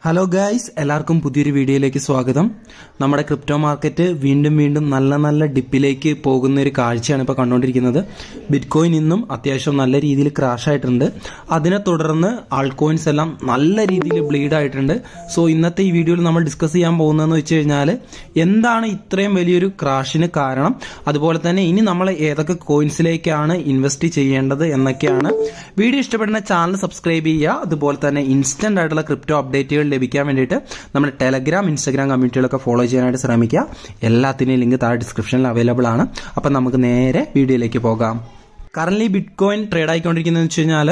Hello guys, എല്ലാവർക്കും പുതിയൊരു വീഡിയോയിലേക്ക് സ്വാഗതം. നമ്മുടെ ക്രിപ്റ്റോ മാർക്കറ്റ് വീണ്ടും നല്ല ഡിപ്പിലേക്ക് പോകുന്ന ഒരു കാഴ്ചയാണ് ഇപ്പോൾ കണ്ടുകൊണ്ടിരിക്കുന്നത്. ബിറ്റ് കോയിൻ ഇന്നും അത്യാവശ്യം നല്ല രീതിയിൽ ക്രാഷ് ആയിട്ടുണ്ട്. അതിനെ തുടർന്ന് ആൾട്ട് കോയിൻസ് എല്ലാം നല്ല രീതിയിൽ ബ്ലീഡ് ആയിട്ടുണ്ട്. സോ ഇന്നത്തെ ഈ വീഡിയോയിൽ നമ്മൾ ഡിസ്കസ് ചെയ്യാൻ പോകുന്നതെന്ന് വെച്ച് കഴിഞ്ഞാൽ എന്താണ് ഇത്രയും വലിയൊരു ക്രാഷിന് കാരണം, അതുപോലെ തന്നെ ഇനി നമ്മൾ ഏതൊക്കെ കോയിൻസിലേക്കാണ് ഇൻവെസ്റ്റ് ചെയ്യേണ്ടത് എന്നൊക്കെയാണ്. വീഡിയോ ഇഷ്ടപ്പെടുന്ന ചാനൽ സബ്സ്ക്രൈബ് ചെയ്യുക. അതുപോലെ തന്നെ ഇൻസ്റ്റന്റ് ആയിട്ടുള്ള ക്രിപ്റ്റോ അപ്ഡേറ്റുകൾ ലഭിക്കാൻ വേണ്ടിയിട്ട് നമ്മുടെ ടെലഗ്രാം, ഇൻസ്റ്റാഗ്രാം കമ്മ്യൂണിറ്റികളൊക്കെ ഫോളോ ചെയ്യാനായിട്ട് ശ്രമിക്കുക. എല്ലാത്തിൻ്റെയും ലിങ്ക് താഴെ ഡിസ്ക്രിപ്ഷനിൽ അവൈലബിൾ ആണ്. അപ്പം നമുക്ക് നേരെ വീഡിയോയിലേക്ക് പോകാം. കറന്റ് ബിറ്റ് കോയിൻ ട്രേഡ് ആയിക്കൊണ്ടിരിക്കുന്നത് വെച്ച് കഴിഞ്ഞാൽ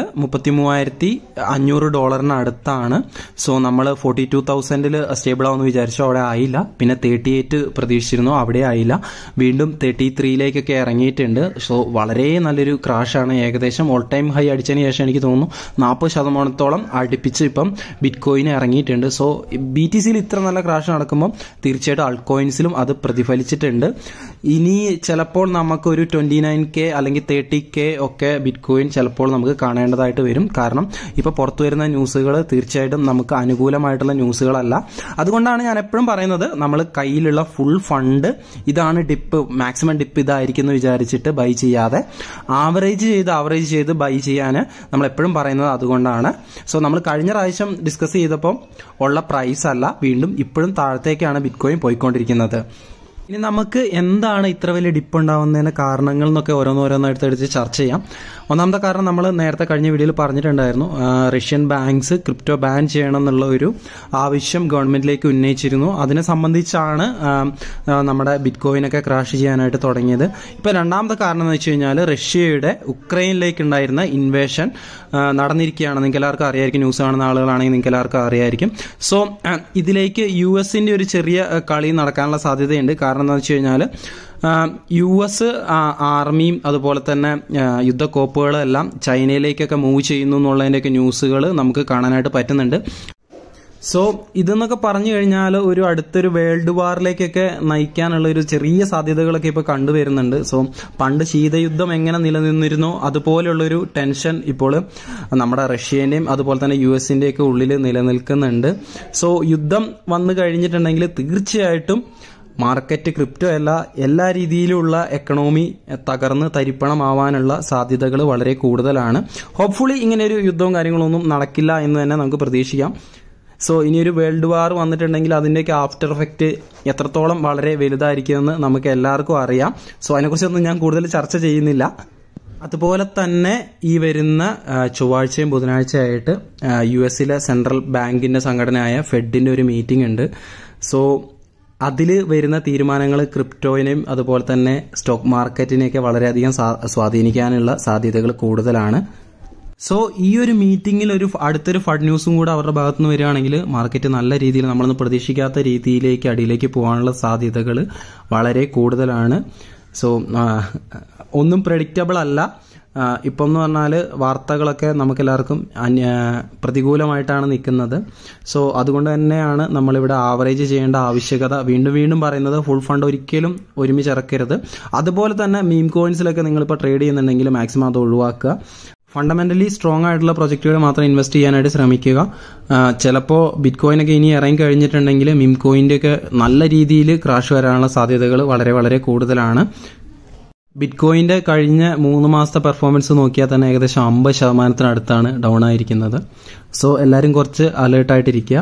$33,500 അടുത്താണ്. സോ നമ്മൾ 42,000 സ്റ്റേബിൾ ആവുമെന്ന് വിചാരിച്ചു, അവിടെ ആയില്ല. പിന്നെ 38 പ്രതീക്ഷിച്ചിരുന്നു, അവിടെ ആയില്ല. വീണ്ടും 33ലേക്കൊക്കെ ഇറങ്ങിയിട്ടുണ്ട്. സോ വളരെ നല്ലൊരു ക്രാഷാണ്. ഏകദേശം ഓൾ ടൈം ഹൈ അടിച്ചതിന് ശേഷം എനിക്ക് തോന്നുന്നു 40% അടുപ്പിച്ച് ഇപ്പം ബിറ്റ് കോയിൻ ഇറങ്ങിയിട്ടുണ്ട്. സോ BTCയിൽ ഇത്ര നല്ല ക്രാഷ് നടക്കുമ്പോൾ തീർച്ചയായിട്ടും ആൾട്ട് കോയിൻസിലും അത് പ്രതിഫലിച്ചിട്ടുണ്ട്. ഇനി ചിലപ്പോൾ നമുക്കൊരു 29K അല്ലെങ്കിൽ 30K ഒക്കെ ബിറ്റ് കോയിൻ ചിലപ്പോൾ നമുക്ക് കാണേണ്ടതായിട്ട് വരും. കാരണം ഇപ്പൊ പുറത്തു വരുന്ന ന്യൂസുകൾ തീർച്ചയായിട്ടും നമുക്ക് അനുകൂലമായിട്ടുള്ള ന്യൂസുകളല്ല. അതുകൊണ്ടാണ് ഞാൻ എപ്പോഴും പറയുന്നത്, നമ്മൾ കയ്യിലുള്ള ഫുൾ ഫണ്ട് ഇതാണ് ഡിപ്പ്, മാക്സിമം ഡിപ്പ് ഇതായിരിക്കും എന്ന് വിചാരിച്ചിട്ട് ബൈ ചെയ്യാതെ ആവറേജ് ചെയ്ത് ബൈ ചെയ്യാൻ നമ്മൾ എപ്പോഴും പറയുന്നത് അതുകൊണ്ടാണ്. സോ നമ്മൾ കഴിഞ്ഞ പ്രാവശ്യം ഡിസ്കസ് ചെയ്തപ്പോൾ ഉള്ള പ്രൈസ് അല്ല, വീണ്ടും ഇപ്പോഴും താഴത്തേക്കാണ് ബിറ്റ് കോയിൻ പോയിക്കൊണ്ടിരിക്കുന്നത്. ഇനി നമുക്ക് എന്താണ് ഇത്ര വലിയ ഡിപ്പ് ഉണ്ടാവുന്നതിന് കാരണങ്ങൾ എന്നൊക്കെ ഓരോന്നായിട്ട് എടുത്ത് ചർച്ച ചെയ്യാം. ഒന്നാമത്തെ കാരണം നമ്മൾ നേരത്തെ കഴിഞ്ഞ വീഡിയോയിൽ പറഞ്ഞിട്ടുണ്ടായിരുന്നു. റഷ്യൻ ബാങ്ക്സ് ക്രിപ്റ്റോ ബാൻ ചെയ്യണം എന്നുള്ള ഒരു ആവശ്യം ഗവൺമെന്റിലേക്ക് ഉന്നയിച്ചിരുന്നു. അതിനെ സംബന്ധിച്ചാണ് നമ്മുടെ ബിറ്റ് കോയിനൊക്കെ ക്രാഷ് ചെയ്യാനായിട്ട് തുടങ്ങിയത്. ഇപ്പൊ രണ്ടാമത്തെ കാരണം എന്ന് വെച്ച് കഴിഞ്ഞാൽ റഷ്യയുടെ ഉക്രൈനിലേക്ക് ഉണ്ടായിരുന്ന ഇൻവേഷൻ നടന്നിരിക്കുകയാണ്. നിങ്ങൾക്ക് എല്ലാവർക്കും അറിയായിരിക്കും, ന്യൂസ് കാണുന്ന ആളുകളാണെങ്കിൽ നിങ്ങൾക്ക് എല്ലാവർക്കും അറിയായിരിക്കും. സോ ഇതിലേക്ക് US-ന്റെ ഒരു ചെറിയ കളി നടക്കാനുള്ള സാധ്യതയുണ്ട്. കാരണം എന്താണെന്ന് വെച്ച് കഴിഞ്ഞാൽ US ആർമിയും അതുപോലെ തന്നെ യുദ്ധക്കോപ്പുകളും എല്ലാം ചൈനയിലേക്കൊക്കെ മൂവ് ചെയ്യുന്നു എന്നുള്ളതിൻ്റെയൊക്കെ ന്യൂസുകൾ നമുക്ക് കാണാനായിട്ട് പറ്റുന്നുണ്ട്. സോ ഇതെന്നൊക്കെ പറഞ്ഞു കഴിഞ്ഞാൽ ഒരു അടുത്തൊരു വേൾഡ് വാറിലേക്കൊക്കെ നയിക്കാനുള്ള ഒരു ചെറിയ സാധ്യതകളൊക്കെ ഇപ്പോൾ കണ്ടുവരുന്നുണ്ട്. സോ പണ്ട് ശീതയുദ്ധം എങ്ങനെ നിലനിന്നിരുന്നോ അതുപോലെയുള്ളൊരു ടെൻഷൻ ഇപ്പോൾ നമ്മുടെ റഷ്യന്റെയും അതുപോലെ തന്നെ US-ന്റെ ഒക്കെ ഉള്ളിൽ നിലനിൽക്കുന്നുണ്ട്. സോ യുദ്ധം വന്നു കഴിഞ്ഞിട്ടുണ്ടെങ്കിൽ തീർച്ചയായിട്ടും മാർക്കറ്റ്, ക്രിപ്റ്റോ എല്ലാ രീതിയിലുള്ള എക്കണോമി തകർന്ന് തരിപ്പണമാവാനുള്ള സാധ്യതകൾ വളരെ കൂടുതലാണ്. ഹോപ്പ്ഫുള്ളി ഇങ്ങനെയൊരു യുദ്ധവും കാര്യങ്ങളൊന്നും നടക്കില്ല എന്ന് തന്നെ നമുക്ക് പ്രതീക്ഷിക്കാം. സോ ഇനിയൊരു വേൾഡ് വാർ വന്നിട്ടുണ്ടെങ്കിൽ അതിൻ്റെയൊക്കെ ആഫ്റ്റർ എഫക്റ്റ് എത്രത്തോളം വളരെ വലുതായിരിക്കുമെന്ന് നമുക്ക് എല്ലാവർക്കും അറിയാം. സോ അതിനെക്കുറിച്ചൊന്നും ഞാൻ കൂടുതൽ ചർച്ച ചെയ്യുന്നില്ല. അതുപോലെ തന്നെ ഈ വരുന്ന ചൊവ്വാഴ്ചയും ബുധനാഴ്ചയായിട്ട് US-ലെ സെൻട്രൽ ബാങ്കിന്റെ സംഘടനയായ ഫെഡിന്റെ ഒരു മീറ്റിംഗ് ഉണ്ട്. സോ അതിൽ വരുന്ന തീരുമാനങ്ങൾ ക്രിപ്റ്റോയിനെയും അതുപോലെ തന്നെ സ്റ്റോക്ക് മാർക്കറ്റിനെയൊക്കെ വളരെയധികം സ്വാധീനിക്കാനുള്ള സാധ്യതകൾ കൂടുതലാണ്. സോ ഈ ഒരു മീറ്റിംഗിൽ അടുത്തൊരു ഫഡ് ന്യൂസും കൂടെ അവരുടെ ഭാഗത്തു നിന്ന് വരികയാണെങ്കിൽ മാർക്കറ്റ് നല്ല രീതിയിൽ നമ്മളൊന്നും പ്രതീക്ഷിക്കാത്ത രീതിയിലേക്ക് അടിയിലേക്ക് പോകാനുള്ള സാധ്യതകൾ വളരെ കൂടുതലാണ്. സോ ഒന്നും പ്രെഡിക്റ്റബിൾ അല്ല. ഇപ്പം എന്ന് പറഞ്ഞാൽ വാർത്തകളൊക്കെ നമുക്കെല്ലാവർക്കും പ്രതികൂലമായിട്ടാണ് നിൽക്കുന്നത്. സോ അതുകൊണ്ട് തന്നെയാണ് നമ്മളിവിടെ ആവറേജ് ചെയ്യേണ്ട ആവശ്യകത വീണ്ടും പറയുന്നത്. ഫുൾ ഫണ്ട് ഒരിക്കലും ഒരുമിച്ച് ഇറക്കരുത്. അതുപോലെ തന്നെ മീം കോയിൻസിലൊക്കെ നിങ്ങളിപ്പോൾ ട്രേഡ് ചെയ്യുന്നുണ്ടെങ്കിൽ മാക്സിമം അത് ഒഴിവാക്കുക. ഫണ്ടമെന്റലി സ്ട്രോങ് ആയിട്ടുള്ള പ്രൊജക്റ്റുകൾ മാത്രം ഇൻവെസ്റ്റ് ചെയ്യാനായിട്ട് ശ്രമിക്കുക. ചിലപ്പോൾ ബിറ്റ് കോയിനൊക്കെ ഇനി ഇറങ്ങി കഴിഞ്ഞിട്ടുണ്ടെങ്കിൽ മീം കോയിൻ്റെ ഒക്കെ നല്ല രീതിയിൽ ക്രാഷ് വരാനുള്ള സാധ്യതകൾ വളരെ കൂടുതലാണ്. ബിറ്റ് കോയിന്റെ കഴിഞ്ഞ 3 മാസത്തെ പെർഫോമൻസ് നോക്കിയാൽ തന്നെ ഏകദേശം 50% ഡൗൺ ആയിരിക്കുന്നത്. സോ എല്ലാവരും കുറച്ച് അലേർട്ടായിട്ടിരിക്കുക.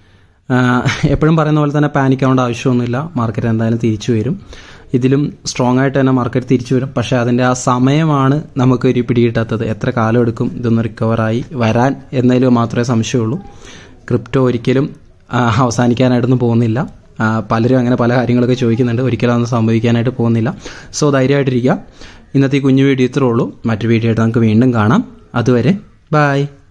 എപ്പോഴും പറയുന്ന പോലെ തന്നെ പാനിക് ആവേണ്ട ആവശ്യമൊന്നുമില്ല. മാർക്കറ്റ് എന്തായാലും തിരിച്ചു വരും. ഇതിലും സ്ട്രോങ് ആയിട്ട് തന്നെ മാർക്കറ്റ് തിരിച്ചു വരും. പക്ഷെ അതിന്റെ ആ സമയമാണ് നമുക്കൊരു പിടികിട്ടാത്തത്. എത്ര കാലം എടുക്കും ഇതൊന്ന് റിക്കവറായി വരാൻ എന്നതിൽ മാത്രമേ സംശയമുള്ളൂ. ക്രിപ്റ്റോ ഒരിക്കലും അവസാനിക്കാനായിട്ടൊന്നും പോകുന്നില്ല. പലരും അങ്ങനെ പല കാര്യങ്ങളൊക്കെ ചോദിക്കുന്നുണ്ട്. ഒരിക്കലും അതൊന്നും സംഭവിക്കാനായിട്ട് പോകുന്നില്ല. സോ ധൈര്യമായിട്ടിരിക്കുക. ഇന്നത്തെ ഈ കുഞ്ഞു വീഡിയോ ഇത്രേ ഉള്ളൂ. മറ്റു വീഡിയോ ആയിട്ട് നമുക്ക് വീണ്ടും കാണാം. അതുവരെ ബൈ.